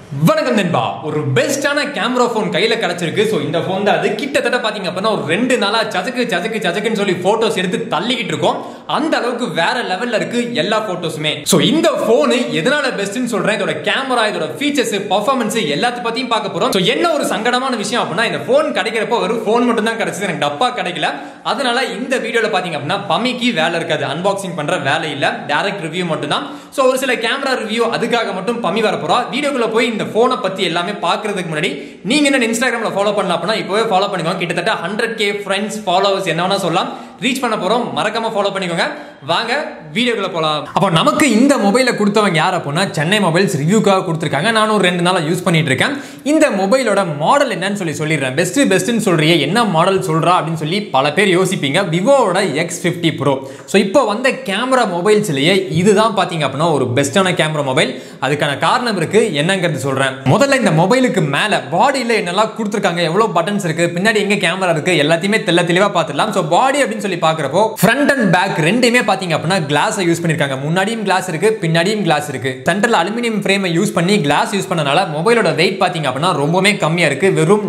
வணக்கம் நண்பா. ஒரு பெஸ்டான கேமரா போன் கையில கிடைச்சிருக்கு. சோ இந்த போன் தான் அது. கிட்டத்தட்ட பாத்தீங்க அப்படின்னா ஒரு 2 நாளா சஜக்குன்னு சொல்லி போட்டோஸ் எடுத்து தள்ளிக்கிட்டு இருக்கோம். அந்த அளவுக்கு வேற லெவல்ல இருக்கு எல்லா போட்டோஸுமே. சோ இந்த போன் எதனால பெஸ்ட்னு சொல்றேன், இதோட கேமரா, இதோட ஃபீச்சர்ஸ், பெர்ஃபார்மன்ஸ் எல்லாத்த பத்தியும் பார்க்க போறோம். சோ என்ன ஒரு சங்கடமான விஷயம் அப்படின்னா, இந்த போன் கிடைக்கிறப்போ வெறும் போன் மட்டும் தான் கிடைச்சது, எனக்கு டப்பா கிடைக்கல. அதனால இந்த வீடியோல பாத்தீங்க அப்படின்னா பமிக்கு வேலை இருக்காது, அன்பாக்சிங் பண்ற வேலை இல்ல, டைரக்ட் ரிவ்யூ மட்டும் தான். சோ ஒரு சில கேமரா ரிவ்யூ அதுக்காக மட்டும் பமி வர போறோம். வீடியோக்குள்ள போய் இந்த போனை பத்தி எல்லாமே பாக்குறதுக்கு முன்னாடி நீங்க என்ன இன்ஸ்டாகிராம்ல ஃபாலோ பண்ணலாம் அப்படின்னா இப்பவே ஃபாலோ பண்ணிக்கோங்க. கிட்டத்தட்ட 100k ஃப்ரெண்ட்ஸ், ஃபாலோவர்ஸ் என்ன வேணா சொல்லலாம், ரீச் பண்ண போறோம். மறக்காம ஃபாலோ பண்ணிக்கோங்க. வாங்க வீடியோக்குள்ள போலாம். அப்போ நமக்கு இந்த மொபைலை கொடுத்தவங்க யார் அப்படின்னா சென்னை மொபைல்ஸ் ரிவ்யூக்காக கொடுத்துருக்காங்க. நானும் ஒரு 2 நாளா யூஸ் பண்ணிட்டு இருக்கேன். இந்த மொபைலோட மாடல் என்னன்னு சொல்லிடுறேன். பெஸ்ட்னு சொல்றியே, என்ன மாடல் சொல்றா அப்படின்னு சொல்லி பல பேர் யோசிப்பீங்க. விவோட X50 Pro. ஸோ இப்போ வந்த கேமரா மொபைல்ஸ்லயே இதுதான் பாத்தீங்க அப்படின்னா ஒரு பெஸ்டான கேமரா மொபைல். அதுக்கான காரணம் இருக்கு, என்னங்கிறது சொல்றேன். முதல்ல இந்த மொபைலுக்கு மேல பாடியில என்னெல்லாம் கொடுத்துருக்காங்க, எவ்வளவு பட்டன்ஸ் இருக்கு, பின்னாடி எங்க கேமரா இருக்கு, எல்லாத்தையுமே தெளிவா பார்த்துடலாம். ஸோ பாடி அப்படின்னு சொல்லி பார்க்கறப்போ ஃப்ரண்ட் அண்ட் பேக் ரெண்டுமே பாத்தீங்க அப்படின்னா கிளாஸ் யூஸ் பண்ணிருக்காங்க. முன்னாடியும் கிளாஸ் இருக்கு, பின்னாடியும் கிளாஸ் இருக்கு. சென்டர்ல அலுமினியம் ஃப்ரேமை யூஸ் பண்ணி கிளாஸ் யூஸ் பண்ணனால மொபைலோட வெயிட் பாத்தீங்க அப்படின்னா ரொம்பவே கம்மியா இருக்கு. வெறும்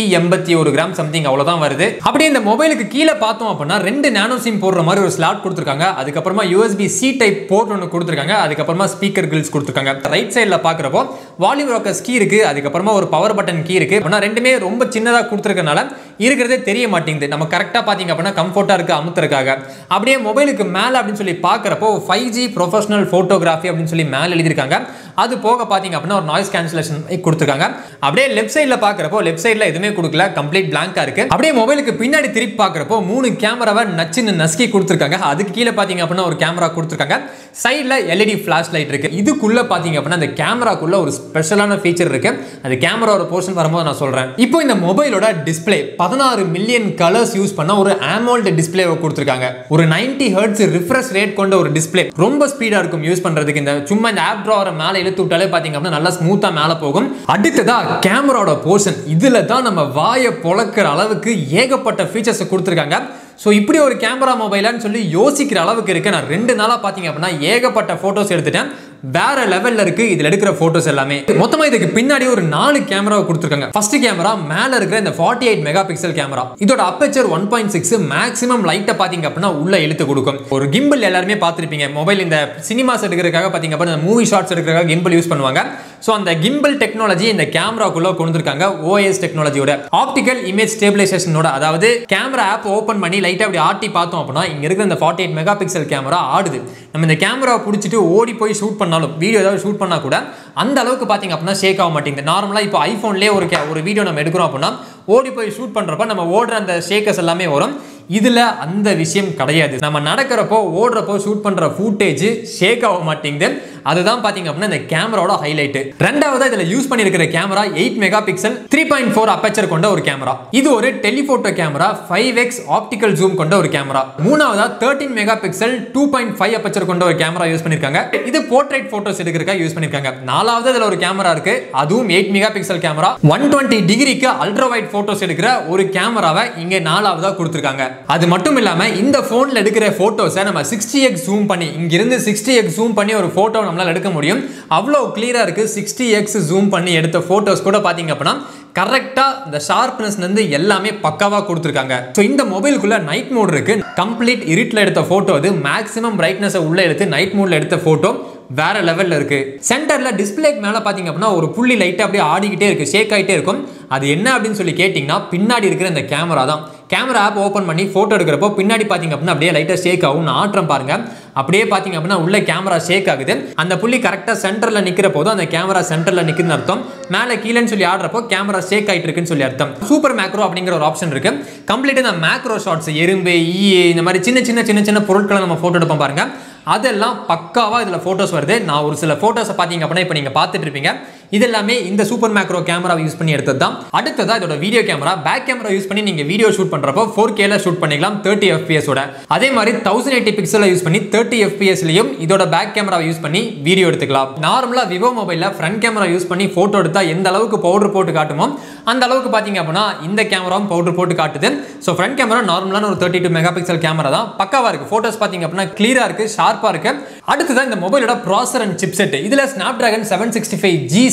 181 கிராம் சம்திங் அவ்வளவுதான் வருது. அப்படியே இந்த மொபைலுக்கு கீழே பார்த்தோம் அப்படின்னா 2 நானோ சிம் போடுற மாதிரி ஒரு ஸ்லாட் கொடுத்துருக்காங்க. அதுக்கப்புறமா USB-C டைப் போர்ட் ஒன்று கொடுத்துருக்காங்க. அதுக்கப்புறமா ஸ்பீக்கர் கிரில்ஸ் கொடுத்துருக்காங்க. ரைட் சைடில் பார்க்குறப்போ வால்யூம் ராக்கர்ஸ் கீ இருக்கு, அதுக்கப்புறமா ஒரு பவர் பட்டன் கீ இருக்கு. ஆனால் ரெண்டுமே ரொம்ப சின்னதாக கொடுத்துருக்கனால இருக்கிறதே தெரிய மாட்டேங்குது. நம்ம கரெக்டாக பார்த்தீங்க அப்படின்னா கம்ஃபர்ட்டாக இருக்கு அமுத்துறதுக்காக. அப்படியே மொபைலுக்கு மேலே அப்படின்னு சொல்லி பார்க்குறப்போ 5G ப்ரொஃபஷனல் ஃபோட்டோகிராஃபி அப்படின்னு சொல்லி மேலே எழுதியிருக்காங்க. அது போக பார்த்தீங்க அப்படின்னா ஒரு நாய்ஸ் கேன்சலேஷன் கொடுத்துருக்காங்க. அப்படியே லெஃப்ட் சைடில் பார்க்குறப்போ லெஃப்ட் சைடில் எதுவுமே கொடுக்கல, கம்ப்ளீட் பிளாங்கா இருக்கு. அப்படியே மொபைலுக்கு பின்னாடி திருப்பி பார்க்குறப்போ 3 கேமராவை நசுக்கி கொடுத்துருக்காங்க. அதுக்கு கீழே பார்த்தீங்க அப்படின்னா ஒரு கேமரா கொடுத்துருக்காங்க. சைடில் LED ஃபிளாஷ் லைட் இருக்கு. இதுக்குள்ள பார்த்தீங்க அப்படின்னா அந்த கேமராக்குள்ள ஒரு ஸ்பெஷலான ஃபீச்சர் இருக்கு. அது கேமராவோட போர்ஷன் வரும்போது நான் சொல்றேன். இப்போ இந்த மொபைலோட டிஸ்பிளே 16 மில்லியன் கலர்ஸ் யூஸ் பண்ண ஒரு AMOLED டிஸ்பிளேவை கொடுத்துருக்காங்க. ஒரு 90 Hz ரிஃப்ரெஷ் ரேட் கொண்ட ஒரு டிஸ்பிளே. ரொம்ப ஸ்பீடா இருக்கும் யூஸ் பண்றதுக்கு. இந்த சும்மா இந்த ஆப் டிராவரை மேலே இழுத்து விட்டாலே பாத்தீங்க அப்படின்னா நல்லா ஸ்மூத்தா மேலே போகும். அடுத்ததா கேமராவோட போர்ஷன். இதுல தான் நம்ம வாயை பொளக்கிற அளவுக்கு ஏகப்பட்ட ஃபீச்சர்ஸ் கொடுத்துருக்காங்க. ஸோ இப்படி ஒரு கேமரா மொபைலான்னு சொல்லி யோசிக்கிற அளவுக்கு இருக்கு. நான் 2 நாளாக பார்த்தீங்க அப்படின்னா ஏகப்பட்ட ஃபோட்டோஸ் எடுத்துட்டேன். வேற லெவல்ல இருக்கு இதில் எடுக்கிற ஃபோட்டோஸ் எல்லாமே. மொத்தமாக இதுக்கு பின்னாடி ஒரு 4 கேமரா கொடுத்துருக்காங்க. ஃபர்ஸ்ட் கேமரா மேலே இருக்கிற இந்த 48 மெகா பிக்சல் கேமரா. இதோட அப்பேச்சர் 1.6, மேக்ஸிமம் லைட்டை பார்த்தீங்க அப்படின்னா உள்ள இழுத்து கொடுக்கும். ஒரு கிம்பிள் எல்லாருமே பார்த்துருப்பீங்க. மொபைல் இந்த சினிமாஸ் எடுக்கிறதுக்காக பார்த்தீங்க அப்படின்னா மூவி ஷார்ட்ஸ் எடுக்கிறதுக்காக கிம்பிள் யூஸ் பண்ணுவாங்க. ஸோ அந்த கிம்பிள் டெக்னாலஜி இந்த கேமராக்குள்ள கொண்டு வந்திருக்காங்க. OIS டெக்னாலஜியோட ஆப்டிக்கல் இமேஜ் ஸ்டேபிளைசேஷனோட. அதாவது கேமரா ஆப் ஓப்பன் பண்ணி லைட்டா அப்படி ஆட்டி பார்த்தோம் அப்படின்னா இங்க இருக்கிற இந்த 48 மெகா பிக்சல் கேமரா ஆடுது. நம்ம இந்த கேமராவை பிடிச்சிட்டு ஓடி போய் ஷூட் பண்ணாலும், வீடியோ ஏதாவது ஷூட் பண்ணா கூட அந்த அளவுக்கு பாத்தீங்க அப்படின்னா ஷேக் ஆக மாட்டேங்குது. நார்மலா இப்போ ஐபோன்லேயே ஒரு வீடியோ நம்ம எடுக்கிறோம் அப்படின்னா ஓடி போய் ஷூட் பண்றப்ப நம்ம ஓடுற அந்த ஷேக்கர்ஸ் எல்லாமே வரும். இதுல அந்த விஷயம் கிடையாது. நம்ம நடக்கிறப்போ ஓடுறப்போ ஷூட் பண்ற ஃபுட்டேஜ் ஷேக் ஆக மாட்டேங்குது. அதுதான் பாத்தீங்க அப்படின்னா இந்த கேமராவோட ஹைலைட். ரெண்டாவது இதுல யூஸ் பண்ணிருக்கிற கேமரா 8 மெகா பிக்சல் 3.4 அப்பேச்சர் கொண்ட ஒரு கேமரா. இது ஒரு telephoto camera, 5x optical zoom கொண்ட ஒரு கேமரா. மூணாவதா 13 மெகா பிக்சல் 2.5 அப்பேச்சர் கொண்ட ஒரு கேமரா யூஸ் பண்ணிருக்காங்க. இது போர்ட்ரைட் போட்டோஸ் எடுக்கிறதுக்காக யூஸ் பண்ணிருக்காங்க. நாலாவது இதுல ஒரு கேமரா இருக்கு, அதுவும் 8 மெகா பிக்சல் கேமரா. 120 டிகிரிக்கு அல்ட்ரா வைட் போட்டோஸ் எடுக்கிற ஒரு கேமராவை இங்க நாலாவதா கொடுத்திருக்காங்க. அது மட்டும் இல்லாம இந்த போன்ல எடுக்கிற போட்டோஸை நம்ம 60x ஜூம் பண்ணி, இங்கிருந்து 60x ஜூம் பண்ணி ஒரு போட்டோ நம்மளால எடுக்க முடியும். அவ்வளவு கிளியரா இருக்கு. 60x ஜூம் பண்ணி எடுத்த போட்டோஸ் கூட பாத்தீங்க அப்படின்னா கரெக்டா இந்த ஷார்ப்னஸ்ல இருந்து எல்லாமே பக்காவா கொடுத்திருக்காங்க. சோ இந்த மொபைலுக்குள்ள நைட் மோட் இருக்கு. கம்ப்ளீட் இருட்ல எடுத்த போட்டோ அது. மேக்ஸிமம் பிரைட்னஸ் உள்ள எடுத்து நைட் மோட்ல எடுத்த போட்டோ வேற லெவல்ல இருக்கு. சென்டர்ல டிஸ்பிளேக்கு மேல பாத்தீங்க அப்படின்னா ஒரு புள்ளி லைட்டா அப்படியே ஆடிக்கிட்டே இருக்கு, ஷேக் ஆயிட்டே இருக்கும். அது என்ன அப்படின்னு சொல்லி கேட்டீங்கன்னா பின்னாடி இருக்கிற இந்த கேமரா தான். கேமரா ஆப் ஓப்பன் பண்ணி போட்டோ எடுக்கிறப்போ பின்னாடி பாத்தீங்க அப்படின்னா அப்படியே லைட்டா ஷேக் ஆகும். ஆட்டம் பாருங்க, அப்படியே பாத்தீங்க அப்படின்னா உள்ள கேமரா ஷேக் ஆகுது. அந்த புள்ளி கரெக்டா சென்டர்ல நிக்கிற போது அந்த கேமரா சென்டர்ல நிக்குதுன்னு அர்த்தம். மேல கீழன்னு சொல்லி ஆடுறப்போ கேமரா ஷேக் ஆயிட்டு இருக்குன்னு சொல்லி அர்த்தம். சூப்பர் மேக்ரோ அப்படிங்கிற ஒரு ஆப்ஷன் இருக்கு. கம்ப்ளீட் இந்த மேக்ரோ ஷாட்ஸ், எறும்பு, இந்த மாதிரி சின்ன பொருட்களை நம்ம போட்டோ எடுப்போம் பாருங்க. அதெல்லாம் பக்காவா இதுல போட்டோஸ் வருது. நான் ஒரு சில போட்டோஸை பாத்தீங்க அப்படின்னா இப்போ நீங்க பார்த்துட்டு இருப்பீங்க. இது எல்லாமே இந்த சூப்பர் மேக்ரோ கேமரா யூஸ் பண்ணி எடுத்தது தான். அடுத்ததா இதோட video camera. Back camera use பண்ணி நீங்க வீடியோ ஷூட் பண்றப்போ 4K ல ஷூட் பண்ணிக்கலாம் 30 FPS ஓட. அதே மாதிரி 1080 பிக்சல் யூஸ் பண்ணி 30 FPS லயும் இதோட பேக் கேமரா யூஸ் பண்ணி வீடியோ எடுத்துக்கலாம். நார்மலா விவோ மொபைல்ல ஃப்ரண்ட் கேமரா யூஸ் பண்ணி போட்டோ எடுத்தா எந்த அளவுக்கு பவுடர் போட்டு காட்டுமோ அந்த அளவுக்கு பாத்தீங்க அப்படின்னா இந்த கேமராவும் பவுடர் போட்டு காட்டுது. சோ ஃப்ரண்ட் கேமரா நார்மலான ஒரு 32 மெகா பிக்சல் கேமரா தான். பக்காவா இருக்கு. போட்டோஸ் பாத்தீங்க அப்படின்னா கிளியரா இருக்கு, ஷார்ப்பா இருக்கு. அடுத்ததா இந்த மொபைலோட ப்ராசஸர் அண்ட் சிப்செட். இதுல Snapdragon 765G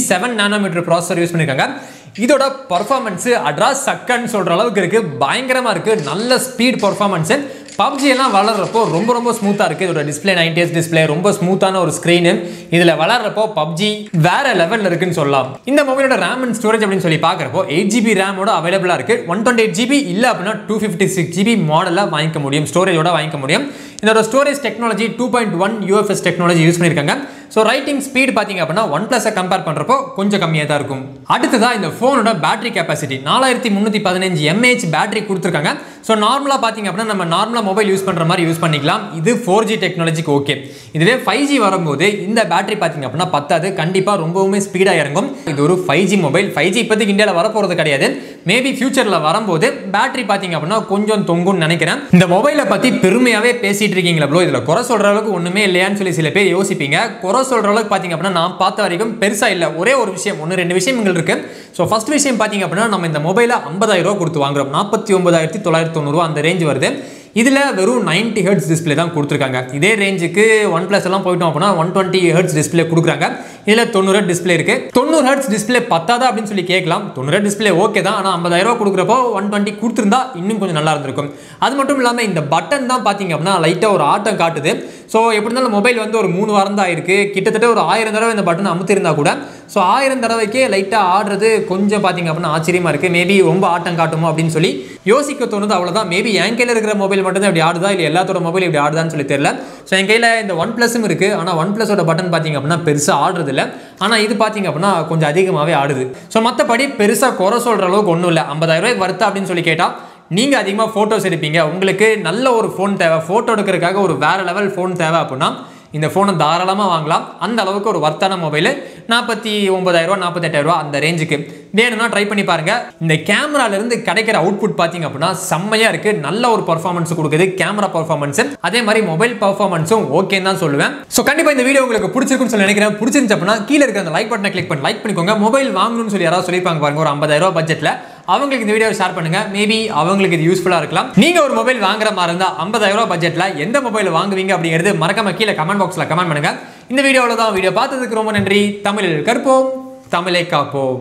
7 nanometre processor use பண்ணிருக்காங்க. இதோட பர்ஃபார்மன்ஸ் அட்ரா சக்கன்னு சொல்ற அளவுக்கு இருக்கு. பயங்கரமா இருக்கு. நல்ல ஸ்பீட் பர்ஃபார்மன்ஸ். PUBG எல்லாம் வளர்றப்போ ரொம்ப ஸ்மூத்தா இருக்கு. இதோட டிஸ்ப்ளே 90Hz டிஸ்ப்ளே, ரொம்ப ஸ்மூத்தான ஒரு ஸ்கிரீன். இதுல வளர்றப்போ PUBG வேற லெவல்ல இருக்குன்னு சொல்லலாம். இந்த மொபைலோட RAM அண்ட் ஸ்டோரேஜ் அப்படின்னு சொல்லி பார்க்கறப்போ 8GB RAM ஓட அவைலபிளா இருக்கு. 128GB இல்ல அப்படின்னா 256GB மாடல்ல வாங்கிக்க முடியும். ஸ்டோரேஜோட வாங்கிக்க முடியும். இதோட storage technology 2.1 UFS technology use பண்ணிருக்காங்க. ஸோ ரைட்டிங் ஸ்பீட் பார்த்தீங்க அப்படின்னா OnePlus கம்பேர் பண்ணுறப்போ கொஞ்சம் கம்மியாக தான் இருக்கும். அடுத்ததாக இந்த ஃபோனோட பேட்டரி கெப்பாசிட்டி 4315 mAh பேட்டரி கொடுத்துருக்காங்க. ஸோ நார்மலாக பார்த்தீங்க அப்படின்னா நம்ம நார்மலாக மொபைல் யூஸ் பண்ணுற மாதிரி யூஸ் பண்ணிக்கலாம். இது 4G டெக்னாலஜிக்கு ஓகே. இதுவே 5G வரும்போது இந்த பேட்டரி பார்த்தீங்க அப்படின்னா பத்தாது. கண்டிப்பாக ரொம்பவுமே ஸ்பீடாக இறங்கும். இது ஒரு 5G மொபைல். 5G இப்போதைக்கு இந்தியாவில் வரப்போகிறது கிடையாது. மேபி ஃபியூச்சரில் வரும்போது பேட்டரி பார்த்தீங்க அப்படின்னா கொஞ்சம் தொங்கும்னு நினைக்கிறேன். இந்த மொபைலை பற்றி பெருமையாகவே பேசிட்டு இருக்கீங்களா ப்ரோ, இதில் குறை சொல்கிற அளவுக்கு ஒன்றுமே இல்லையான்னு சொல்லி சில பேர் யோசிப்பீங்க. குறை சொல்கிற அளவுக்கு பார்த்தீங்க அப்படின்னா நான் பார்த்த வரைக்கும் பெருசாக இல்லை. ஒரே ஒரு விஷயம், 1-2 விஷயங்கள் இருக்கு. ஸோ ஃபர்ஸ்ட் விஷயம் பார்த்தீங்க அப்படின்னா நம்ம இந்த மொபைலை 50,000 ரூபா கொடுத்து வாங்குறோம். 49,990 அந்த ரேஞ்ச் வருது. இதில் வெறும் 90Hz டிஸ்பிளே தான் கொடுத்துருக்காங்க. இதே ரேஞ்சுக்கு OnePlus எல்லாம் போயிட்டோம் அப்படின்னா 120Hz டிஸ்பிளே கொடுக்குறாங்க. இதில் 90Hz டிஸ்பிளே இருக்கு. 90Hz டிஸ்பிளே பத்தாதா அப்படின்னு சொல்லி கேட்கலாம். 90Hz டிஸ்பிளே ஓகே தான். ஆனால் 50,000 ரூபா கொடுக்குறப்போ 120 கொடுத்துருந்தா இன்னும் கொஞ்சம் நல்லா இருந்திருக்கும். அது மட்டும் இல்லாமல் இந்த பட்டன் தான் பார்த்தீங்க அப்படின்னா லைட்டாக ஒரு ஆட்டம் காட்டுது. ஸோ எப்படி இருந்தாலும் மொபைல் வந்து ஒரு 3 வாரம் தான் ஆயிருக்கு. கிட்டத்தட்ட ஒரு 1000 தடவை இந்த பட்டன் அமுத்திருந்தா கூட ஸோ 1000 தடவைக்கே லைட்டாக ஆடுறது கொஞ்சம் பார்த்தீங்க அப்படின்னா ஆச்சரியமா இருக்கு. மேபி ரொம்ப ஆட்டம் காட்டுமோ அப்படின்னு சொல்லி யோசிக்க தோணுது. அவ்வளோதான். மேபி என் கையில் இருக்கிற மொபைல் மட்டும் தான் இப்படி ஆடுதா, இல்லை எல்லாத்தோட மொபைல் இப்படி ஆடுதான்னு சொல்லி தெரியல. ஸோ என் கையில் இந்த OnePlusம் இருக்கு. ஆனால் OnePluஸோட பட்டன் பார்த்தீங்க அப்படின்னா பெருசாக ஆடுறது இல்லை. ஆனால் இது பார்த்தீங்க அப்படின்னா கொஞ்சம் அதிகமாகவே ஆடுது. ஸோ மற்றபடி பெருசாக குறை சொல்கிற அளவுக்கு ஒன்றும் இல்லை. 50,000 ரூபாய்க்கு வருத்தா அப்படின்னு சொல்லி கேட்டால் நீங்கள் அதிகமாக ஃபோட்டோஸ் எடுப்பீங்க, உங்களுக்கு நல்ல ஒரு ஃபோன் தேவை, ஃபோட்டோ எடுக்கிறதுக்காக ஒரு வேற லெவல் ஃபோன் தேவை அப்படின்னா இந்த ஃபோனை தாராளமாக வாங்கலாம். அந்த அளவுக்கு ஒரு வர்த்தான மொபைல் 49,000 ரூபா 48,000 ரூபா அந்த ரேஞ்சுக்கு வேணும்னா ட்ரை பண்ணி பாருங்க. இந்த கேமராலேருந்து கிடைக்கிற அவுட்புட் பார்த்தீங்க அப்படின்னா செம்மையாக இருக்கு. நல்ல ஒரு பர்ஃபார்மன்ஸ் கொடுக்குது கேமரா பர்ஃபார்மன்ஸ். அதே மாதிரி மொபைல் பர்ஃபார்மன்ஸும் ஓகேன்னு தான் சொல்லுவேன். ஸோ கண்டிப்பாக இந்த வீடியோ உங்களுக்கு பிடிச்சிருக்குன்னு சொல்லி நினைக்கிறேன். பிடிச்சிருந்துச்சு அப்படின்னா கீழே இருக்கிற அந்த லைக் பட்டனை கிளிக் பண்ணி லைக் பண்ணிக்கோங்க. மொபைல் வாங்கணும்னு சொல்லி யாராவது சொல்லியிருப்பாங்க பாருங்க ஒரு 50,000 ரூபா பட்ஜெட்டில், அவங்களுக்கு இந்த வீடியோ ஷேர் பண்ணுங்க. மேபி அவங்களுக்கு இது யூஸ்ஃபுல்லா இருக்கலாம். நீங்க ஒரு மொபைல் வாங்குற மாதிரி இருந்தா 50,000 ரூபாய் பட்ஜெட்ல எந்த மொபைல் வாங்குவீங்க அப்படிங்கிறது மறக்காம கீழே கமெண்ட் பாக்ஸ்ல கமெண்ட் பண்ணுங்க. இந்த வீடியோல தான். வீடியோ பார்த்ததுக்கு ரொம்ப நன்றி. தமிழில் கற்போம், தமிழை காப்போம்.